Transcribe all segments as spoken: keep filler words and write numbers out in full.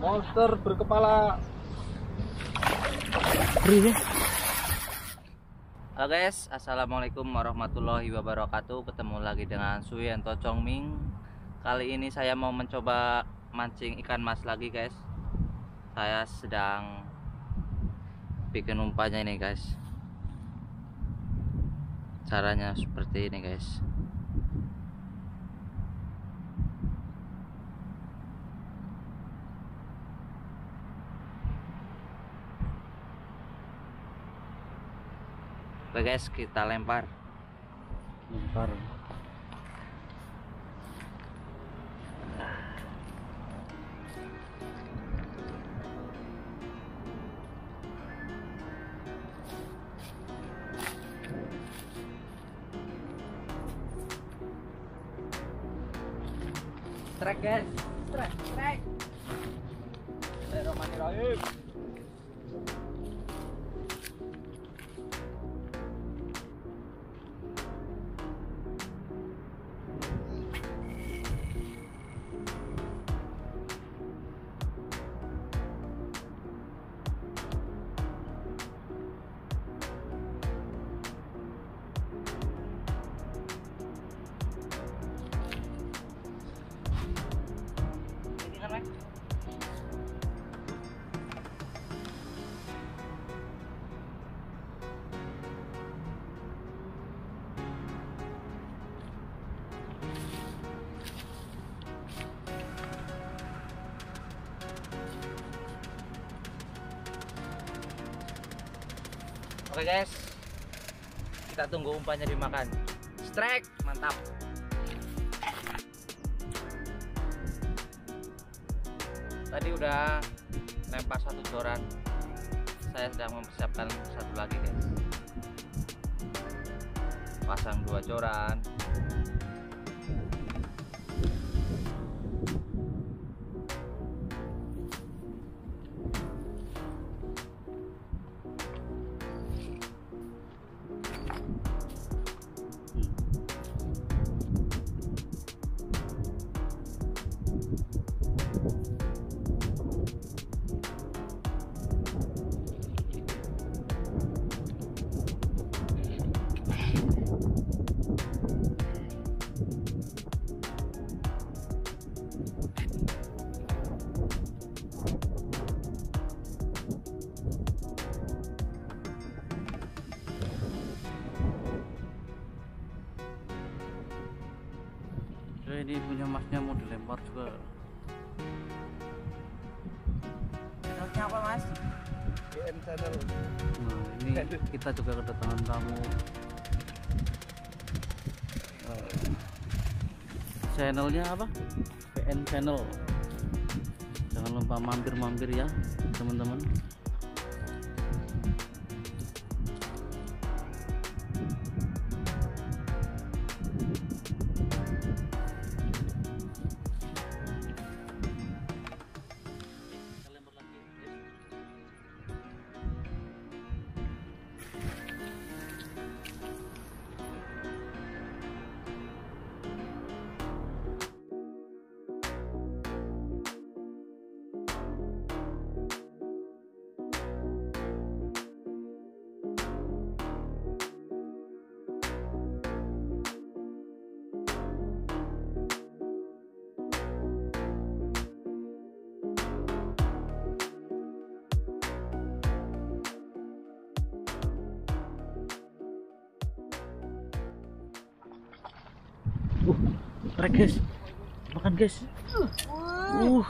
Monster berkepala. Halo guys, assalamualaikum warahmatullahi wabarakatuh. Ketemu lagi dengan Suyanto Chongming. Kali ini saya mau mencoba mancing ikan mas lagi guys. Saya sedang bikin umpannya ini guys. Caranya seperti ini guys. Oke guys, kita lempar. Lempar. Strike guys, strike, strike. Bismillahirrahmanirrahim. Oke guys, kita tunggu umpannya dimakan. Strike, mantap. Tadi udah lempar satu joran, saya sedang mempersiapkan satu lagi guys. Pasang dua joran. Ini punya masnya mau dilempar juga. Channelnya apa mas? B N Channel. Nah ini kita juga kedatangan tamu. Uh, channelnya apa? B N Channel. Jangan lupa mampir-mampir ya teman-teman. Uh, trek guys, makan guys. Uh,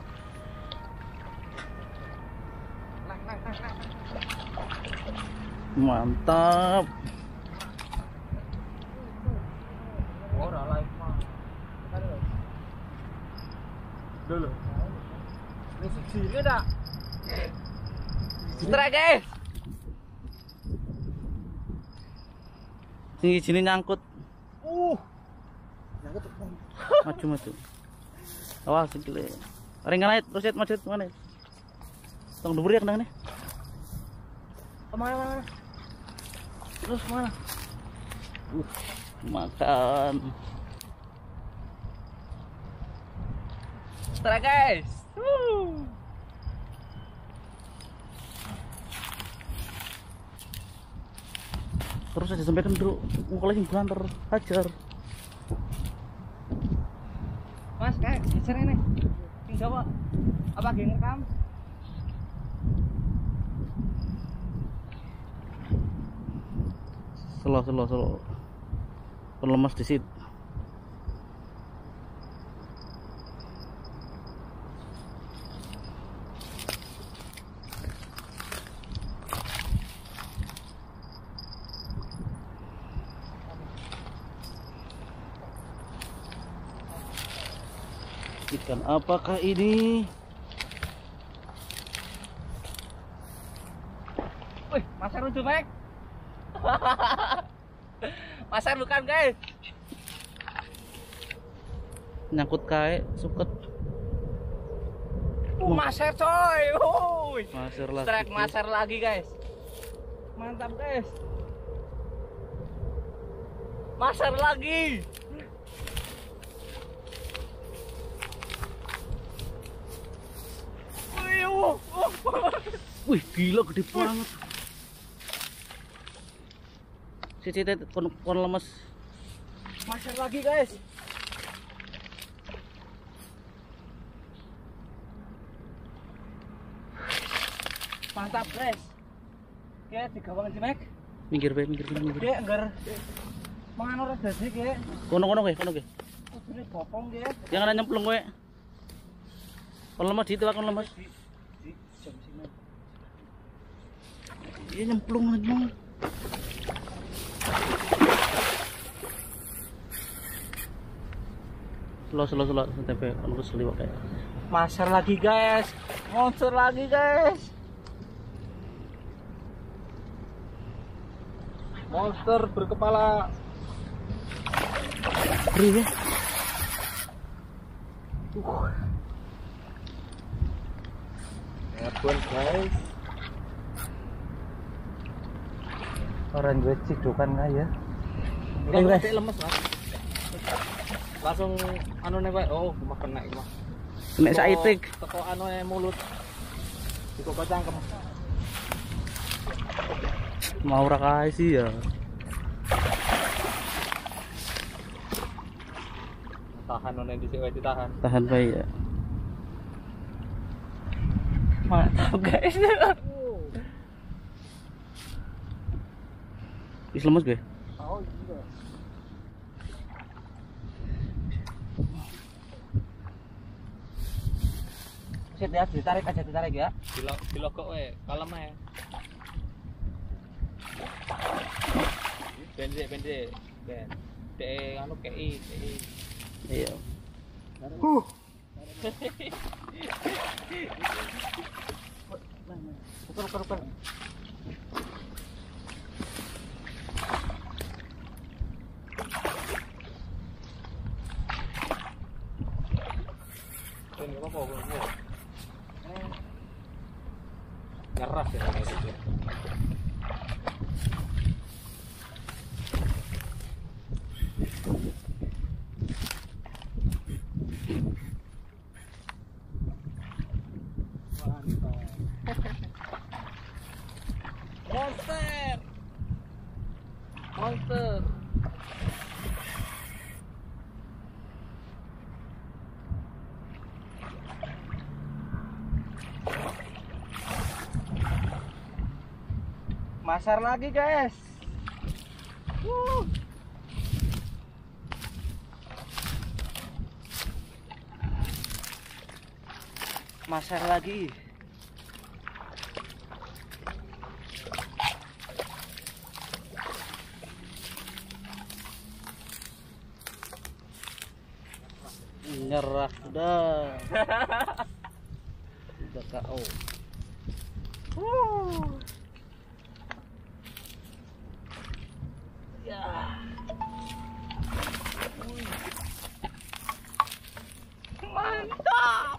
mantap. Ora live mah. Dulu. Ini sini dah. Strike guys. Sini sini nyangkut. Uh. Maju maju. Awas sikile. Ring naik terus ya maju mana? Tong dhuwur ya kendang nih. Kemana mana? Terus mana? Uh, makan. Strike guys. Uh. Terus aja sampai kendruk. Mukul sing banter, hajar. Mas, kayak geser ini. Sing Jawa. Apa lagi ngerekam? Selo selo selo. Penlemas di situ. Ikan apakah ini? Wih, masar lucu, Mek. Masar bukan, guys. Nyangkut kae, suket. Uh, masar, coy. Wuih. Masar lagi. Strike masar lagi, guys. Mantap, guys. Masar lagi. Wih, uh, uh. Wih, gila gede banget. Si Cita kon, kon lemes. Masar lagi, guys. Mantap, guys. Ya, digawang jemek. Minggir bae, minggir bae, minggir. Dia enggar mangan ora dadi ge. Kono-kono ge, kono ge. Kudune bopong ge. Jangan nyemplung kowe. Kon lemes di kon lemes. Iya nyemplung lagi. Slow slow slow sampai terus liwat kayak. Masar lagi, guys. Monster lagi, guys. Monster berkepala Perih ya. uh. Airborne, guys. Orang gue cidukan nggak ya? Eh, guys. Lemes lah. Langsung anu nih, Pak. Oh, cuma kena iki mah. Kena saitik. Teko anu e mulut. Iku cangkem. Mau ora kae sih ya. Tahan anu dhisik wae ditahan. Tahan bae ya. Mantap, guys. Wis lemes gue. Oh iya. Set ya, ditarik aja, ditarik ya. Dilok dilokok we, kalem ae. Pendek, pendek. Ben. Dek anu kei, kei. Iya. Huh. Bukan, bukan, bukan. Ini apa kok? Ngeras ya itu. Monster. Monster. Masar lagi, guys. Wuh. Masar lagi. Nyerah udah. Udah K O. Wuh. Ya. Mantap.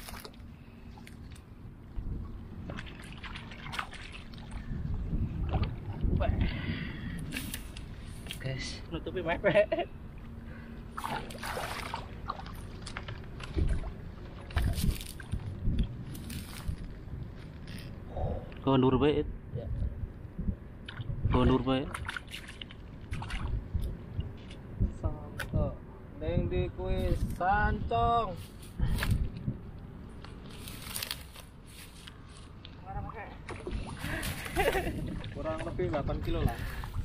Guys, nutupi mepet. Kau ndur bae. Ya. Kau ndur bae. di kuis sancong. Kurang lebih delapan kilo lah.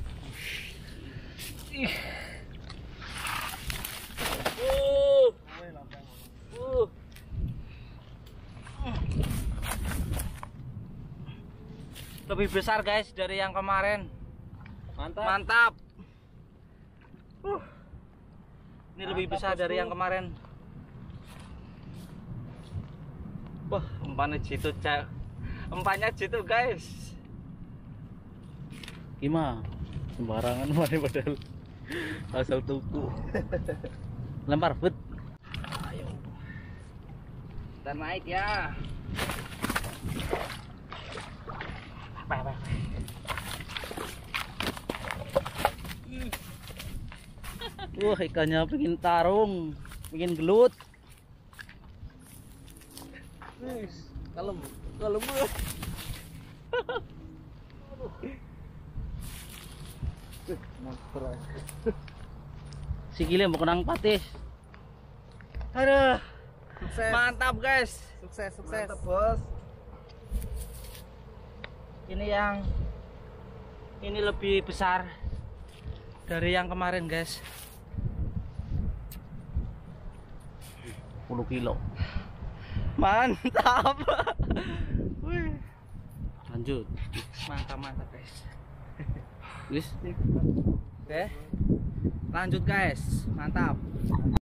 Uh. Uh. Lebih besar guys dari yang kemarin. Mantap. Mantap. Uh. Ini lebih Mantap, besar dari bosku. yang kemarin. Wah, umpannya jitu, cak. Umpannya jitu guys. Gimana? Sembarangan mana padahal asal tuku. Lempar but. Ayo. Kita naik ya. Apa, apa, apa. Wah, ikannya pengen tarung, pengen gelut. Wis, kalem, kalem. Sikile mau kenang patis. Aduh, Sukses. mantap guys. Sukses, sukses. Mantap, Bos. Ini yang ini lebih besar dari yang kemarin guys. sepuluh kilo. Mantap. Wih, Lanjut. mantap mantap guys. Wis. Oke, lanjut guys, mantap.